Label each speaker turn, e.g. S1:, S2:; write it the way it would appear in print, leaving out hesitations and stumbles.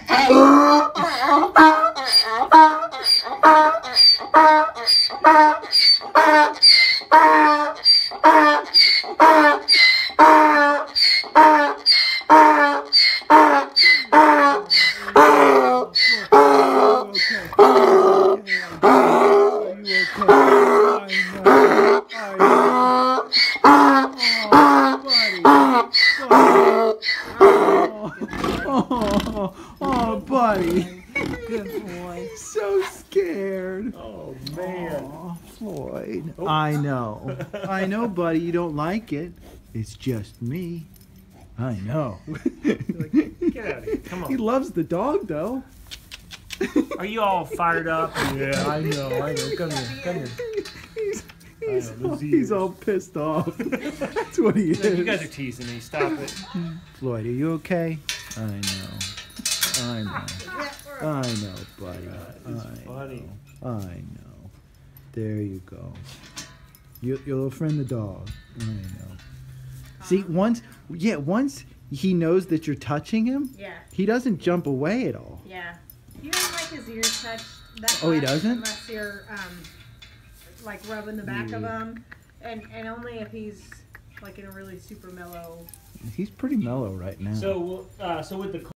S1: Oh, buddy.
S2: Good boy.
S1: So scared.
S3: Oh, man.
S1: Oh, Floyd.
S3: Oh.
S1: I know, buddy. You don't like it. It's just me. I know.
S3: Get out of here. Come
S1: He
S3: on.
S1: loves the dog, though.
S3: Are you all fired up? Yeah, I know. Come here.
S1: He's all pissed off. That's what he is.
S3: You guys are teasing me. Stop it.
S1: Floyd, are you okay? I know, buddy.
S3: It's funny.
S1: I know. There you go. Your little friend, the dog. I know. See, once he knows that you're touching him,
S2: Yeah.
S1: he doesn't jump away at all.
S2: Yeah. He doesn't like his ears touched that
S1: Oh, he
S2: much
S1: doesn't?
S2: unless you're like rubbing the back of him, and only if he's like in a really super mellow.
S1: He's pretty mellow right now.
S3: So with the